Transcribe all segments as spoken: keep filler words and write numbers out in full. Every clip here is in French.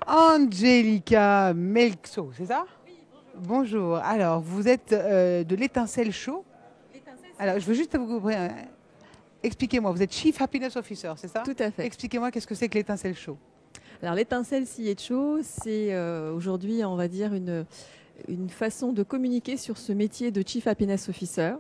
Angelica Melxo, c'est ça? Bonjour. Alors, vous êtes euh, de l'Étincelle Show. Alors, je veux juste vous... euh, expliquez-moi, vous êtes Chief Happiness Officer, c'est ça? Tout à fait. Expliquez-moi qu'est-ce que c'est que l'Étincelle Show. Alors l'étincelle C H O, c'est euh, aujourd'hui, on va dire, une, une façon de communiquer sur ce métier de Chief Happiness Officer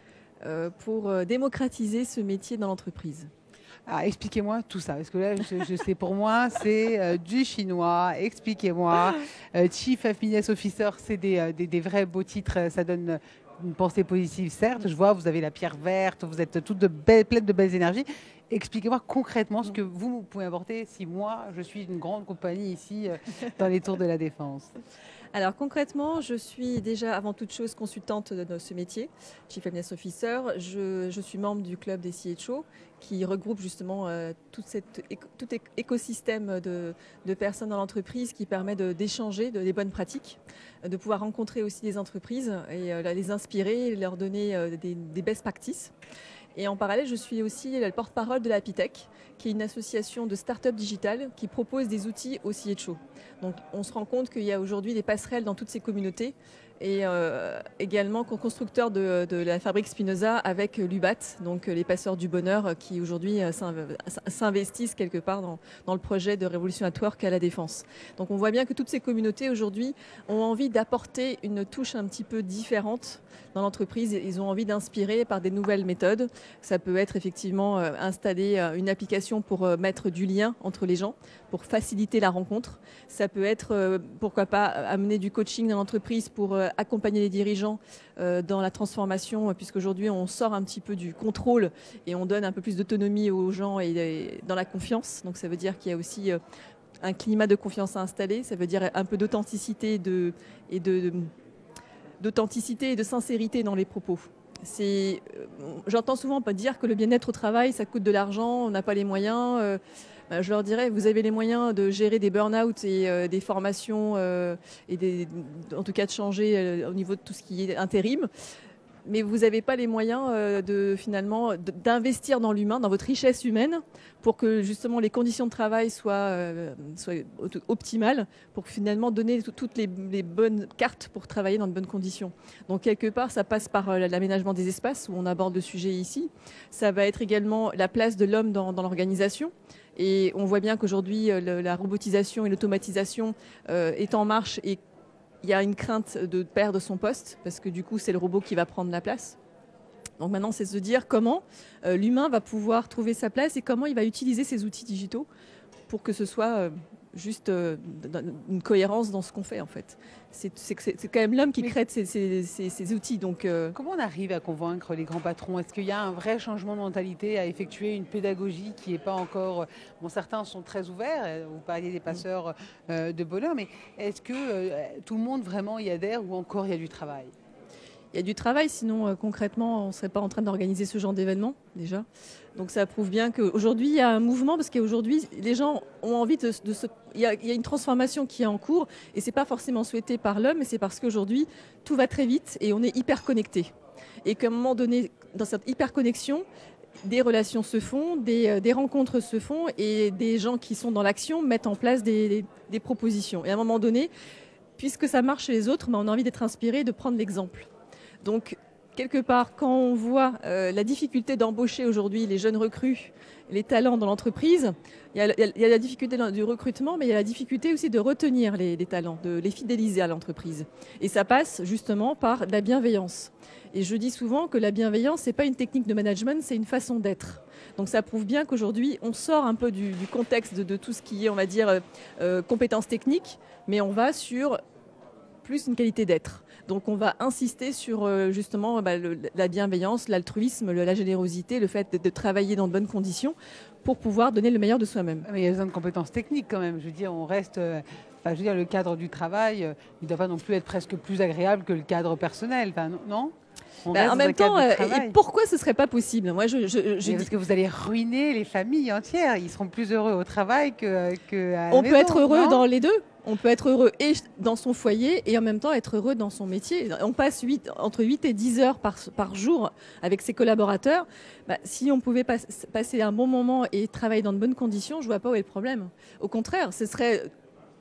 euh, pour euh, démocratiser ce métier dans l'entreprise. Ah, expliquez-moi tout ça, parce que là, je, je sais, pour moi, c'est euh, du chinois. Expliquez-moi. Euh, Chief Happiness Officer, c'est des, euh, des, des vrais beaux titres, ça donne une pensée positive, certes. Je vois, vous avez la pierre verte, vous êtes toutes de belles, pleines de belles énergies. Expliquez-moi concrètement ce que vous, vous pouvez apporter si moi, je suis une grande compagnie ici euh, dans les Tours de la Défense. Alors concrètement, je suis déjà avant toute chose consultante de ce métier, Chief Happiness Officer. Je, je suis membre du club des C H O qui regroupe justement euh, tout, cette, tout écosystème de, de personnes dans l'entreprise qui permet d'échanger de, de, des bonnes pratiques, de pouvoir rencontrer aussi des entreprises et euh, les inspirer, leur donner euh, des, des best practices. Et en parallèle, je suis aussi la porte-parole de la Pitech, qui est une association de start-up digitales qui propose des outils au C H O. Donc on se rend compte qu'il y a aujourd'hui des passerelles dans toutes ces communautés et euh, également constructeur de, de la fabrique Spinoza avec l'U B A T, donc les passeurs du bonheur qui aujourd'hui s'investissent quelque part dans, dans le projet de Révolution at Work à la Défense. Donc on voit bien que toutes ces communautés aujourd'hui ont envie d'apporter une touche un petit peu différente dans l'entreprise. Ils ont envie d'inspirer par des nouvelles méthodes. Ça peut être effectivement euh, installer euh, une application pour euh, mettre du lien entre les gens, pour faciliter la rencontre. Ça peut être, euh, pourquoi pas, amener du coaching dans l'entreprise pour euh, accompagner les dirigeants euh, dans la transformation, puisqu'aujourd'hui on sort un petit peu du contrôle et on donne un peu plus d'autonomie aux gens et, et dans la confiance. Donc ça veut dire qu'il y a aussi euh, un climat de confiance à installer. Ça veut dire un peu d'authenticité de, et de, de d'authenticité et de sincérité dans les propos. Euh, J'entends souvent pas dire que le bien-être au travail, ça coûte de l'argent, on n'a pas les moyens. Euh, ben, je leur dirais, vous avez les moyens de gérer des burn-out et euh, des formations, euh, et des, en tout cas de changer euh, au niveau de tout ce qui est intérim. Mais vous n'avez pas les moyens euh, de finalement d'investir dans l'humain, dans votre richesse humaine, pour que justement les conditions de travail soient, euh, soient optimales, pour finalement donner toutes les, les bonnes cartes pour travailler dans de bonnes conditions. Donc quelque part, ça passe par euh, l'aménagement des espaces, où on aborde le sujet ici. Ça va être également la place de l'homme dans, dans l'organisation. Et on voit bien qu'aujourd'hui, euh, la robotisation et l'automatisation euh, est en marche et il y a une crainte de perdre son poste parce que du coup, c'est le robot qui va prendre la place. Donc maintenant, c'est se dire comment euh, l'humain va pouvoir trouver sa place et comment il va utiliser ces outils digitaux pour que ce soit euh, juste euh, une cohérence dans ce qu'on fait en fait. C'est quand même l'homme qui crée ces, ces, ces, ces outils. Donc, euh... Comment on arrive à convaincre les grands patrons? Est-ce qu'il y a un vrai changement de mentalité à effectuer, une pédagogie qui n'est pas encore... Bon, certains sont très ouverts, vous parliez des passeurs euh, de bonheur, mais est-ce que euh, tout le monde vraiment y adhère ou encore il y a du travail? Il y a du travail, sinon euh, concrètement, on ne serait pas en train d'organiser ce genre d'événement déjà. Donc ça prouve bien qu'aujourd'hui, il y a un mouvement, parce qu'aujourd'hui, les gens ont envie de, de se... Il y, a, il y a une transformation qui est en cours, et ce n'est pas forcément souhaité par l'homme, mais c'est parce qu'aujourd'hui, tout va très vite et on est hyper connecté. Et qu'à un moment donné, dans cette hyper connexion, des relations se font, des, des rencontres se font, et des gens qui sont dans l'action mettent en place des, des, des propositions. Et à un moment donné, puisque ça marche chez les autres, ben on a envie d'être inspiré, de prendre l'exemple. Donc, quelque part, quand on voit euh, la difficulté d'embaucher aujourd'hui les jeunes recrues, les talents dans l'entreprise, il y, y a la difficulté du recrutement, mais il y a la difficulté aussi de retenir les, les talents, de les fidéliser à l'entreprise. Et ça passe justement par la bienveillance. Et je dis souvent que la bienveillance, ce n'est pas une technique de management, c'est une façon d'être. Donc ça prouve bien qu'aujourd'hui, on sort un peu du, du contexte de, de tout ce qui est, on va dire, euh, compétences techniques, mais on va sur plus une qualité d'être. Donc on va insister sur euh, justement bah, le, la bienveillance, l'altruisme, le, la générosité, le fait de, de travailler dans de bonnes conditions pour pouvoir donner le meilleur de soi-même. Mais il y a besoin de compétences techniques quand même. Je veux dire, on reste... Euh, enfin, je veux dire, le cadre du travail, euh, il ne doit pas non plus être presque plus agréable que le cadre personnel. Enfin, non, bah, en même temps, euh, et pourquoi ce ne serait pas possible? Moi, je, je, je Parce dis... que vous allez ruiner les familles entières. Ils seront plus heureux au travail que, que à la On maison, peut être heureux non dans les deux. On peut être heureux et dans son foyer et en même temps être heureux dans son métier. On passe huit, entre huit et dix heures par, par jour avec ses collaborateurs. Bah, si on pouvait pas, passer un bon moment et travailler dans de bonnes conditions, je ne vois pas où est le problème. Au contraire, ce serait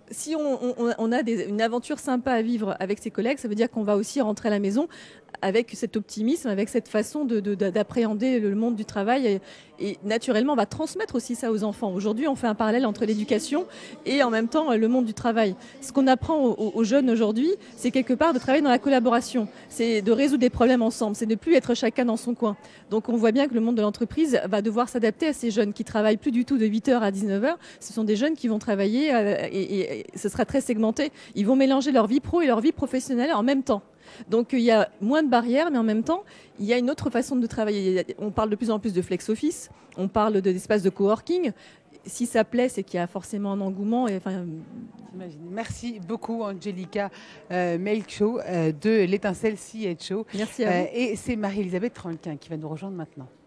si on, on- on a des- une aventure sympa à vivre avec ses collègues, ça veut dire qu'on va aussi rentrer à la maison avec cet optimisme, avec cette façon de- de- d'appréhender le monde du travail. Et, et naturellement, on va transmettre aussi ça aux enfants. Aujourd'hui, on fait un parallèle entre l'éducation et en même temps le monde du travail. Ce qu'on apprend aux, aux jeunes aujourd'hui, c'est quelque part de travailler dans la collaboration. C'est de résoudre des problèmes ensemble. C'est de ne plus être chacun dans son coin. Donc on voit bien que le monde de l'entreprise va devoir s'adapter à ces jeunes qui travaillent plus du tout de huit heures à dix-neuf heures. Ce sont des jeunes qui vont travailler euh, et, et ce sera très segmenté. Ils vont mélanger leur vie pro et leur vie professionnelle en même temps. Donc il y a moins de barrières, mais en même temps, il y a une autre façon de travailler. On parle de plus en plus de flex office, on parle d'espaces de coworking. Si ça plaît, c'est qu'il y a forcément un engouement. Et, enfin, J'imagine. Merci beaucoup, Angelica euh, Melcho euh, de l'étincelle C H O. merci à vous. Euh, et c'est Marie-Elisabeth Tranquin qui va nous rejoindre maintenant.